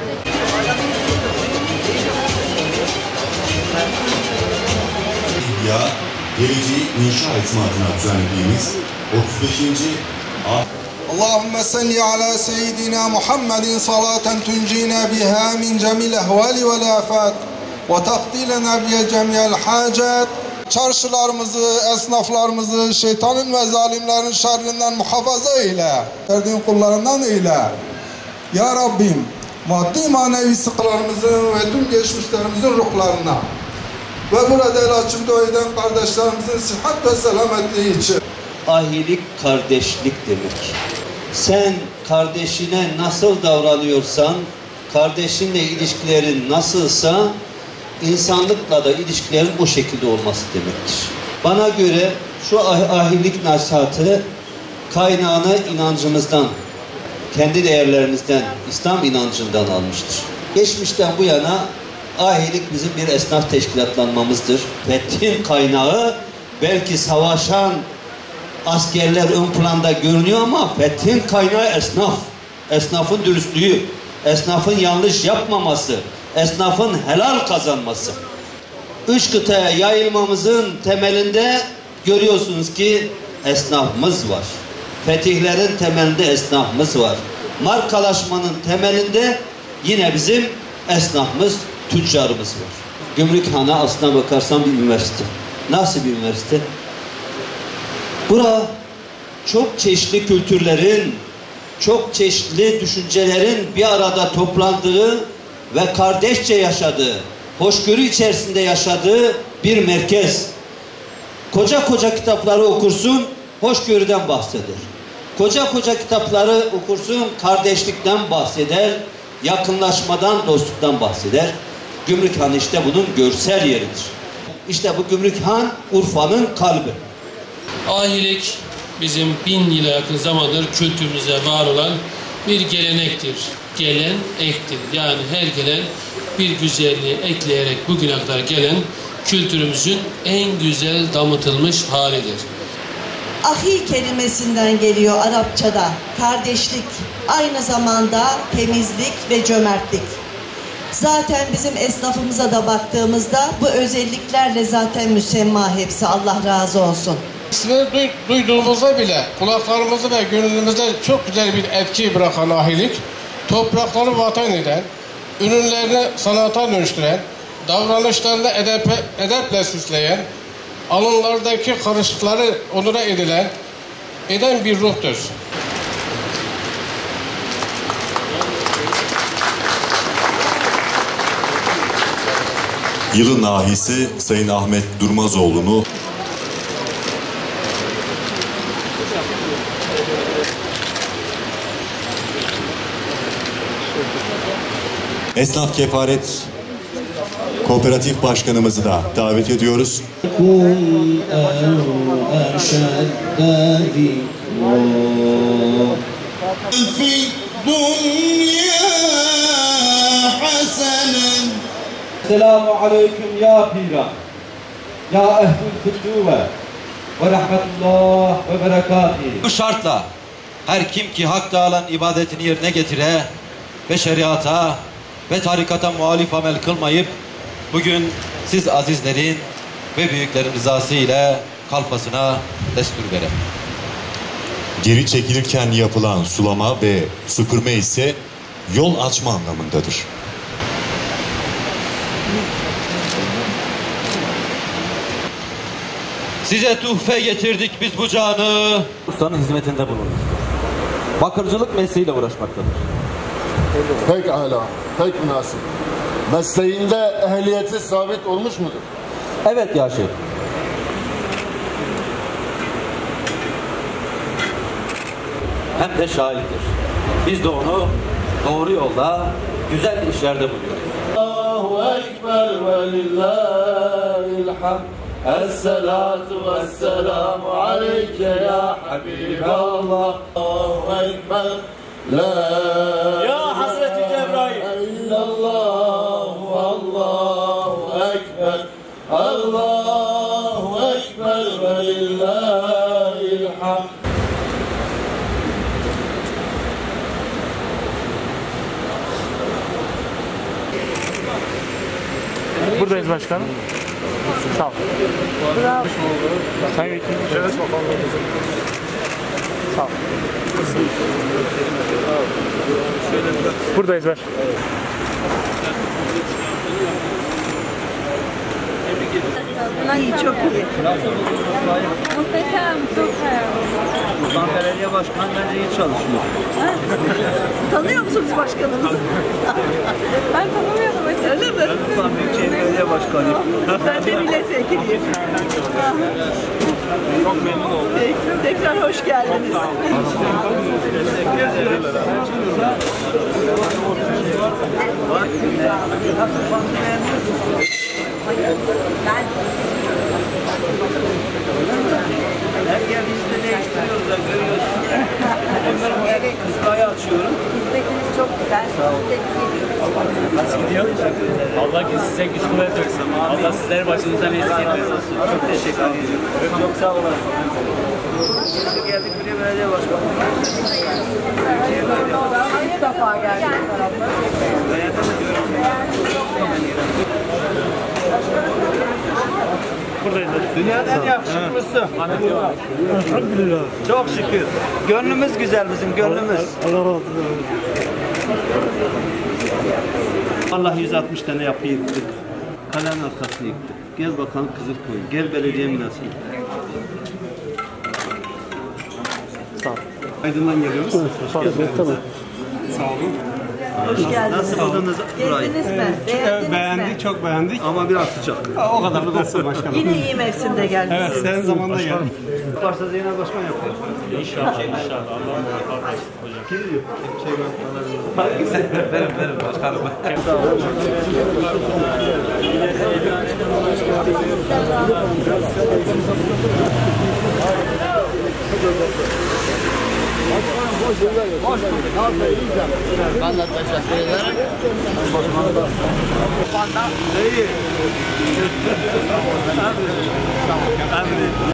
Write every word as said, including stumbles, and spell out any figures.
Ya geleceği inşa etme adına düzenlediğimiz otuz beşinci Allahümme salli ala seyyidina Muhammedin salaten tuncina biha min cemil ehvali ve lafat ve takdilena biha cemiyel hacat. Çarşılarımızı, esnaflarımızı şeytanın ve zalimlerin şerrinden muhafaza eyle. Verdiğin kullarından eyle. Ya Rabbim, maddi manevi sıkılarımızın ve tüm geçmişlerimizin ruhlarına ve burada el açıp dua eden kardeşlerimizin sıhhat ve selametliği için. Ahilik kardeşlik demek. Sen kardeşine nasıl davranıyorsan, kardeşinle ilişkilerin nasılsa, insanlıkla da ilişkilerin o şekilde olması demektir. Bana göre şu ah ahilik nasihatı kaynağını inancımızdan, kendi değerlerimizden, İslam inancından almıştır. Geçmişten bu yana ahilik bizim bir esnaf teşkilatlanmamızdır. Fethin kaynağı belki savaşan askerler ön planda görünüyor ama fethin kaynağı esnaf. Esnafın dürüstlüğü, esnafın yanlış yapmaması, esnafın helal kazanması. Üç kıtaya yayılmamızın temelinde görüyorsunuz ki esnafımız var. Fetihlerin temelinde esnafımız var. Markalaşmanın temelinde yine bizim esnafımız, tüccarımız var. Gümrükhane aslına bakarsan bir üniversite. Nasıl bir üniversite? Bura çok çeşitli kültürlerin, çok çeşitli düşüncelerin bir arada toplandığı ve kardeşçe yaşadığı, hoşgörü içerisinde yaşadığı bir merkez. Koca koca kitapları okursun, hoşgörüden bahseder. Koca koca kitapları okursun, kardeşlikten bahseder, yakınlaşmadan, dostluktan bahseder. Gümrükhan işte bunun görsel yeridir. İşte bu Gümrükhan Urfa'nın kalbi. Ahilik bizim bin yıla yakın zamandır kültürümüzde var olan bir gelenektir. Gelen ektir. Yani her gelen bir güzelliği ekleyerek bugüne kadar gelen kültürümüzün en güzel damıtılmış halidir. Ahi kelimesinden geliyor Arapçada. Kardeşlik, aynı zamanda temizlik ve cömertlik. Zaten bizim esnafımıza da baktığımızda bu özelliklerle zaten müsemma hepsi. Allah razı olsun. İsmini duyduğumuzda bile kulaklarımızı ve gönlümüzde çok güzel bir etki bırakan ahilik, toprakları vatan eden, ürünlerini sanata dönüştüren, davranışlarını edep, edeple süsleyen, alınlardaki karışıkları onura edilen, eden bir ruhtur. Yılın nahisi Sayın Ahmet Durmazoğlu'nu Esnaf Kefaret Kooperatif Başkanımızı da davet ediyoruz. Selamu aleyküm ya pira, ya ehlül fütüve ve rahmetullah ve berekâti. Bu şartla her kim ki hak dağılan ibadetini yerine getire ve şeriata ve tarikata muhalif amel kılmayıp bugün siz azizlerin ve büyüklerin rızası ile kalfasına destur verin. Geri çekilirken yapılan sulama ve süpürme ise yol açma anlamındadır. Size tuhfe getirdik biz bu canı. Ustanın hizmetinde bulunur. Bakırcılık mesleğiyle uğraşmaktadır. Pek âlâ, pek münasip. Mesleğinde ehliyeti sabit olmuş mudur? Evet ya şeyh. Hem de şahittir. Biz de onu doğru yolda, güzel işlerde buluyoruz. Allahu Ekber ve lillahil hamd. Esselatu vesselamu aleyke ya Habiballah. Allahu Ekber. La ya Hazreti Cebrail. İllallahu Allahu Ekber. Allahu Ekber ve lillahil hamd. Buradayız başkanım. Sağ ol. Bravo. Sayın Vekilim. Evet bakalım. Sağ ol. Buradayız başkanım. İyi, çok iyi. Muhteşem, çok hayal. Buradan belediye başkanı bence iyi çalışıyor. Tanıyor musunuz başkanımızı? Ben tanımıyordum mesela. Öyle mi? Ben Büyükşehir Belediye Başkanıyım. Ben de milletvekiliyim. Çok memnun oldum. Peki, tekrar hoş geldiniz. Teşekkür ederim. Her geldiğinizde değiştiriyoruz da görüyorsunuz. Onların kızlayı açıyorum. Hizmetiniz çok güzel. Sağ olun. Nasıl gidiyor? Allah size güç kuvvet versin. Allah sizleri başınızdan eksik etmesin. Çok teşekkür ederim. Çok sağ olun. Şimdi geldik bile belediye başkanı. İlk defa geldim. Buradayız. Dünyanın en yakışıklısı. Elhamdülillah. Çok şükür. Gönlümüz güzel bizim, gönlümüz. Allah razı olsun. Allah yüz altmış tane yapı yıktık. Kalenin arkasını yıktık. Gel bakalım Kızılkoy. Gel belediye binası. Sağ ol. Aydın'dan geliyoruz. Sağ olun. Tamam. Sağ olun. Hoş geldiniz. Nasıl buldunuz burayı? Gezdiniz mi? Beğendiniz Beğendik, mi? çok beğendik. Ama biraz sıcak. O kadarlık olsun başkanım. Yine iyi mevsimde geldiniz. Evet, senin zamanında geldim. Başta Zeynep Başkan yapıyor. İnşallah, inşallah. Allah muvaffak etsin hocam. Kim diyor? Hangisi? Benim, benim başkanım. Sağ olun. Ben de teşekkür ederim. İyi.